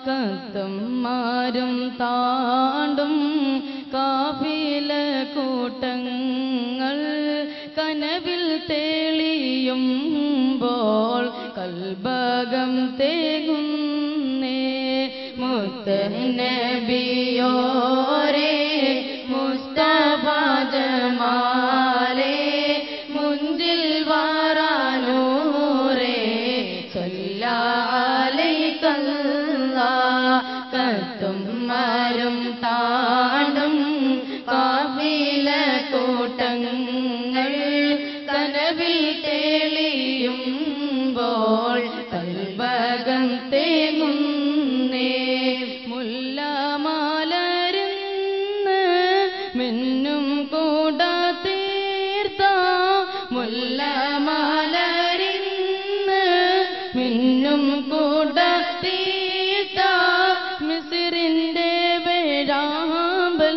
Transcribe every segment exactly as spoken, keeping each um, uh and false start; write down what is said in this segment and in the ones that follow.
കത്തന്മാരും താണ്ടും കാഫില കൂട്ടങ്ങൾ കനവിൽ തെളിയുമ്പോൾ കൽബകം തേങ്ങുന്നേ മുത്തനബിയോരേ മുസ്തഫ ജമാലേ മുഞ്ചിൽ വരാനൂരേ സല്ലല്ലാഹു കത്തുമ്മരും താണ്ടും കാഫില കൂട്ടങ്ങൾ കനവിൽ തെളിയുമ്പോൾ കൽബകം തേങ്ങുന്നേ മുല്ലമാലരുന്ന് മിന്നും കൂട തീർത്ത മുല്ലമാലരുന്ന് മിന്നും കൂട തീർത്ത മിസ്രിന്റെ വേഴാമ്പൽ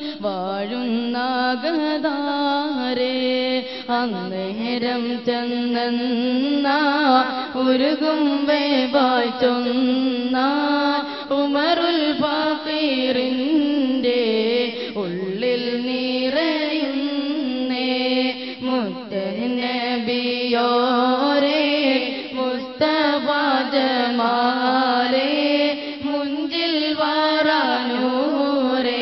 വാഴുന്നാഗതാരേ അന്നേരം ചെന്ന ഉരുകും വേവായി ചൊന്ന ഉമറുൽ ഫഖീറിന്റെ ഉള്ളിൽ നിറയുന്നേ മുത്തനബിയോരേ മുസ്തഫ ജമാലേ മുഞ്ചിൽ വരാനൂരേ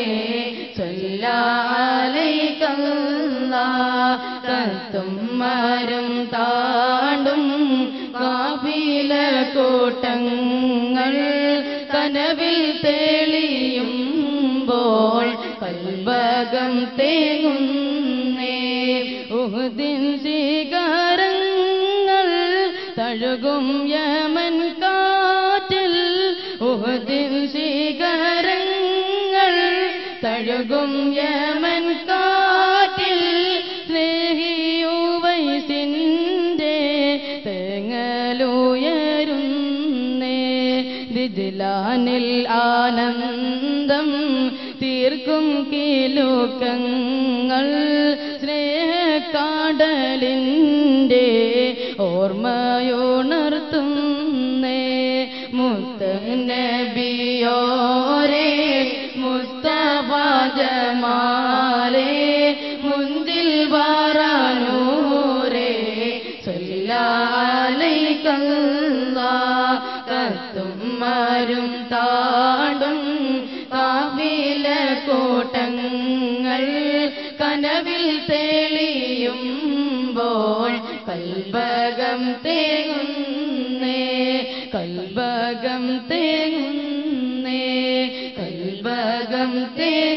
കത്തുമ്മരും താണ്ടും കാഫില കൂട്ടങ്ങൾ കനവിൽ തെളിയുമ്പോൾ കൽബകം തേങ്ങുന്നേ ഉഹുദിൻ ശിഖരങ്ങൾ തഴുകും യമൻ കാറ്റിൽ ഉഹുദിൻ ശിഖരങ്ങൾ തഴുകും യമൻ കാറ്റിൽ സ്നേഹിയുവൈസിന്റെ തേങ്ങലുയരുന്നേ ദിജ്ലാനിൽ ആനന്ദം തീർക്കും കിലുക്കങ്ങൾ സ്നേഹക്കാടലിൻ്റെ ഓർമ്മയുണർത്തുന്നേ മുത്തനബിയോരേ മുസ്തഫ ജമാലേ മുഞ്ചിൽ വരാനൂരേ സല്ലല്ലാഹു കത്തുമ്മരും താണ്ടും കാഫില കൂട്ടങ്ങൾ കനവിൽ തെളിയുമ്പോൾ കൽബകം തേങ്ങുന്നേ കൽബകം തേങ്ങുന്നേ കൽബകം തേ